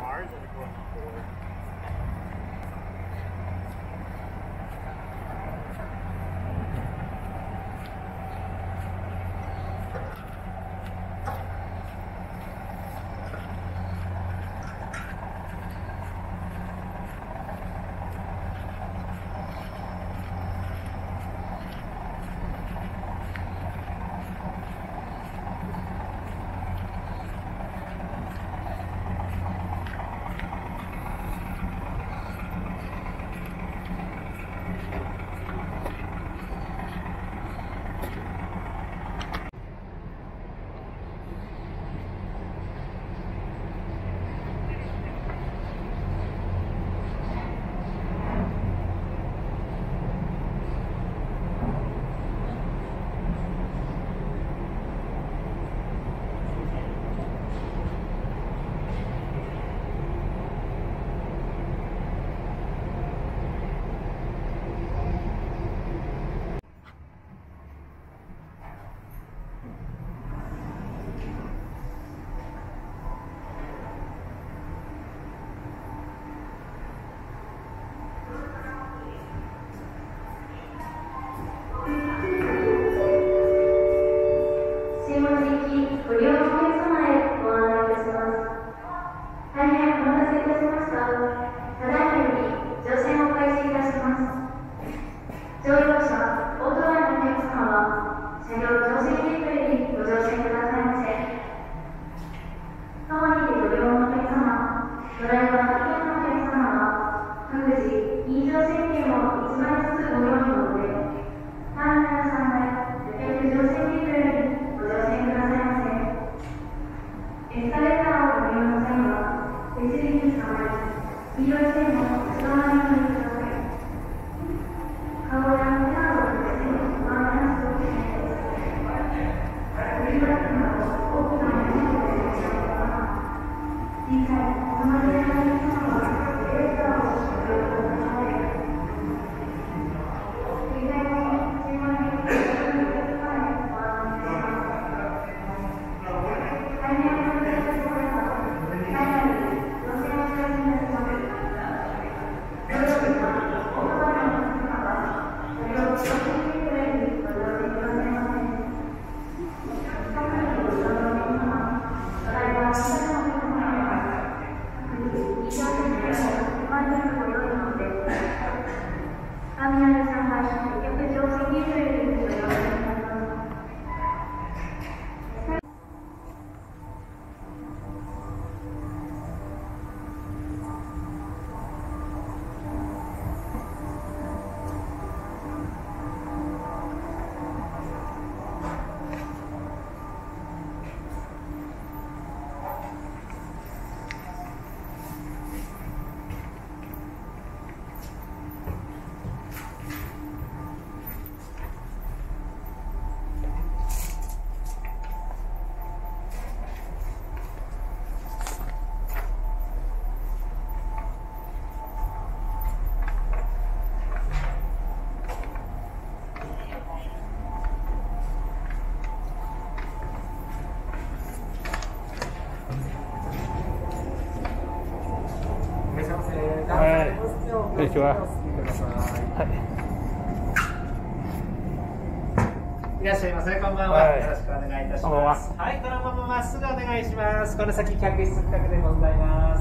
Mars and going forward. こんにちは。 いらっしゃいませ。こんばんは。よろしくお願いいたします。はい、このまままっすぐお願いします。この先客室区画でございます。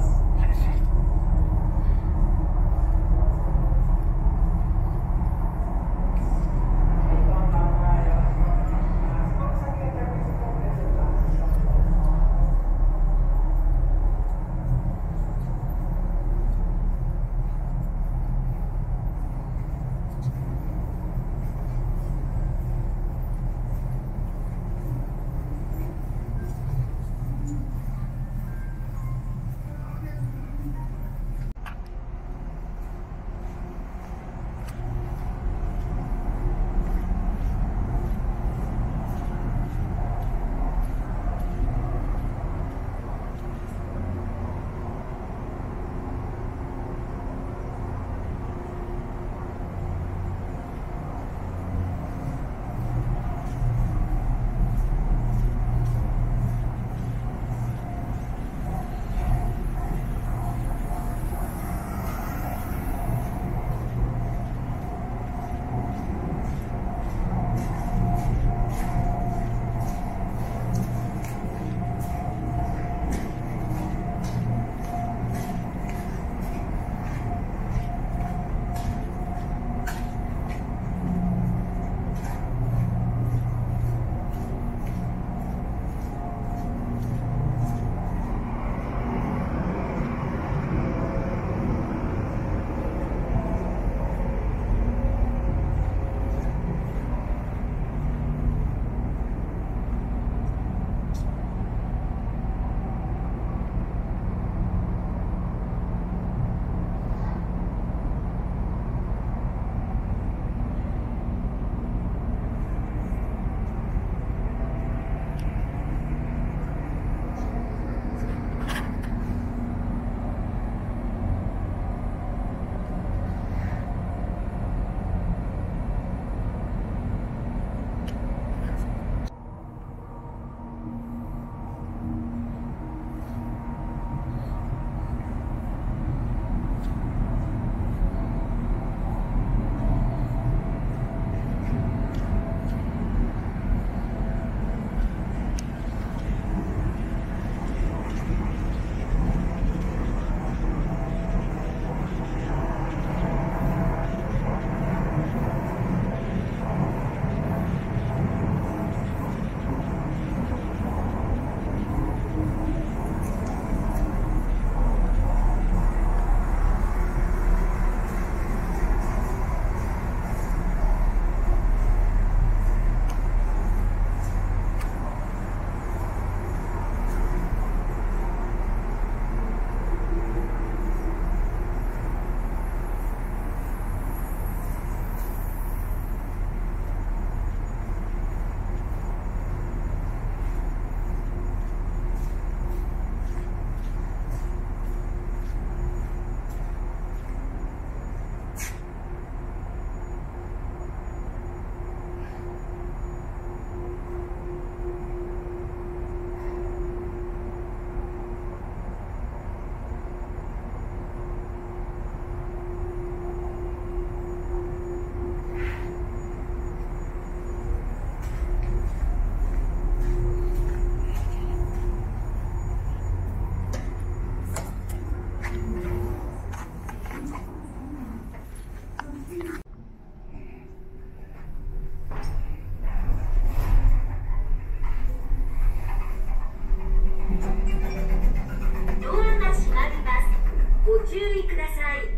ご注意ください。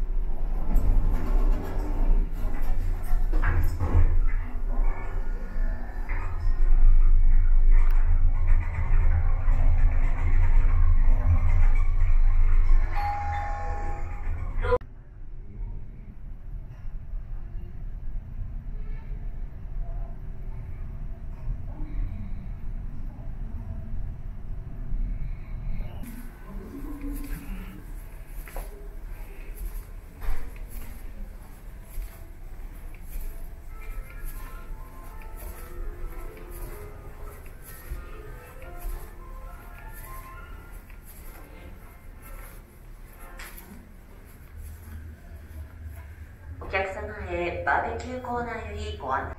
お客様へバーベキューコーナーよりご案内。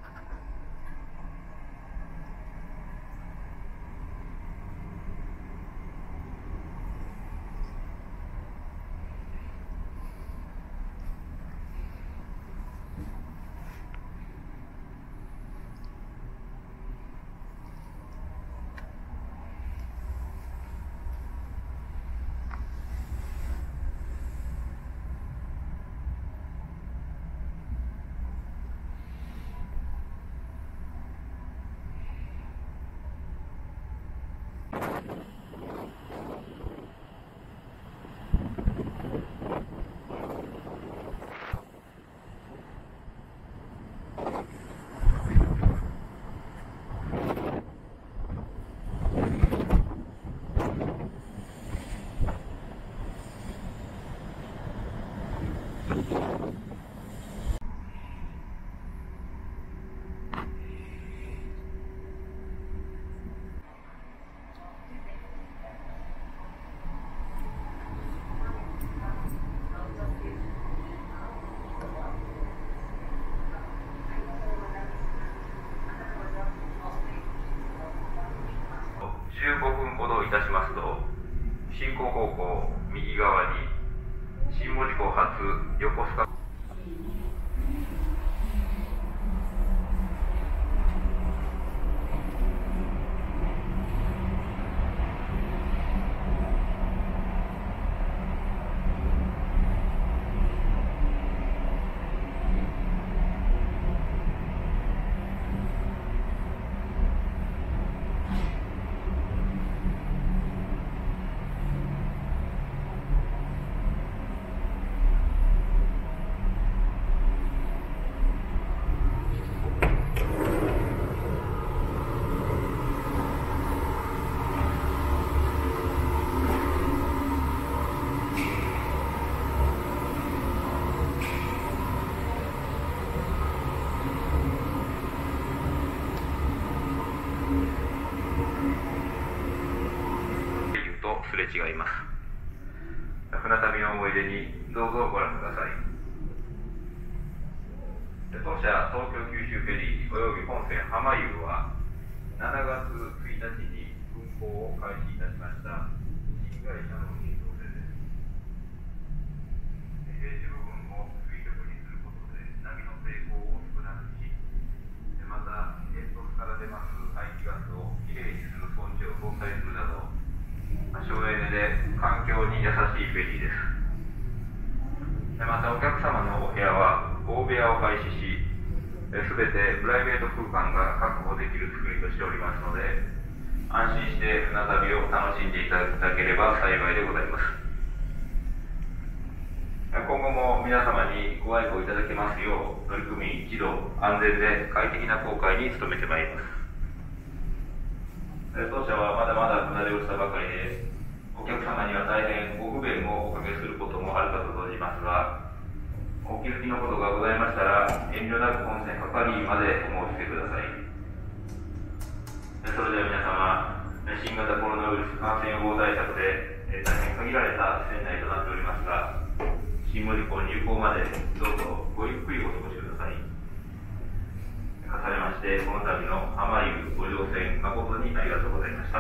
15分ほどいたしますと、進行方向右側に新門司港発横須賀すれ違います。船旅の思い出にどうぞご覧ください。当社東京九州フェリーおよび本線浜湯は7月1日に運航を開始いたしました新会社の新造船です。停止部分を垂直にすることで波の抵抗を少なくし、また煙突から出ます排気ガスをきれいにする装置を搭載するなど省エネで環境に優しいフェリーです。またお客様のお部屋は大部屋を廃止し、すべてプライベート空間が確保できる作りとしておりますので、安心して船旅を楽しんでいただければ幸いでございます。今後も皆様にご愛顧いただけますよう、乗組員一同安全で快適な航海に努めてまいります。当社はまだまだ船出をしたばかりで、お客様には大変ご不便をおかけすることもあるかと存じますが、お気づきのことがございましたら、遠慮なく本船係員までお申し付けください。それでは皆様、新型コロナウイルス感染予防対策で大変限られた船内となっておりますが、新門司港入港までどうぞごゆっくりお過ごしください。重ねまして、この度の浜湯ご乗船誠にありがとうございました。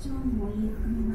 徴にも言い含めます。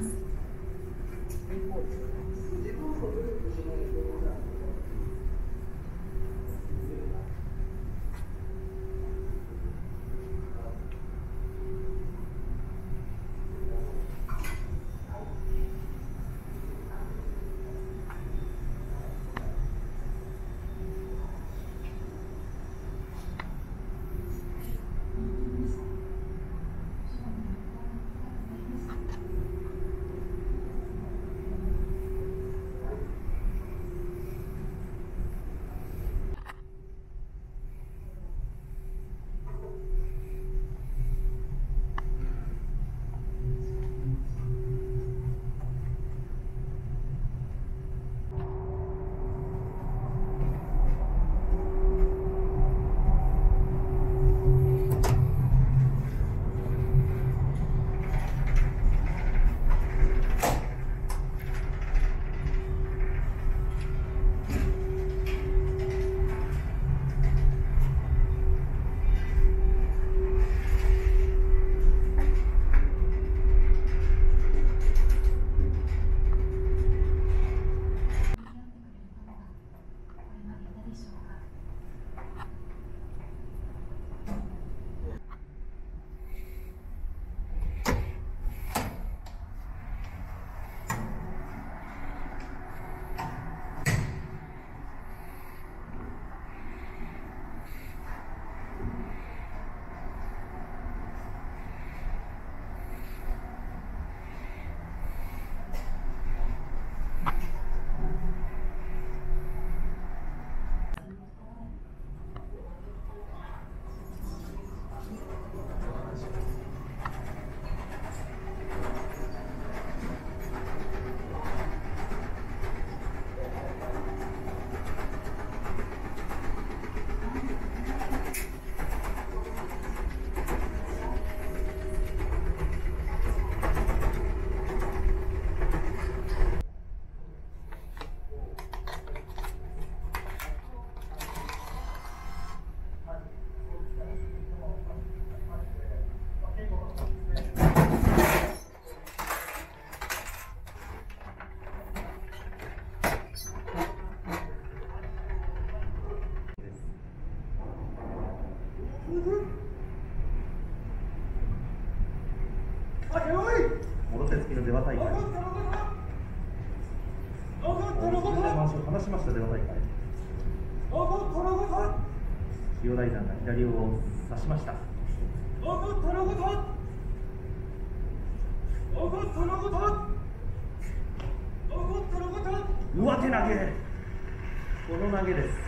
もろ手つきの出羽大会。回しを離しました出羽大会。塩大山が左を差しました。上手投げ。この投げです。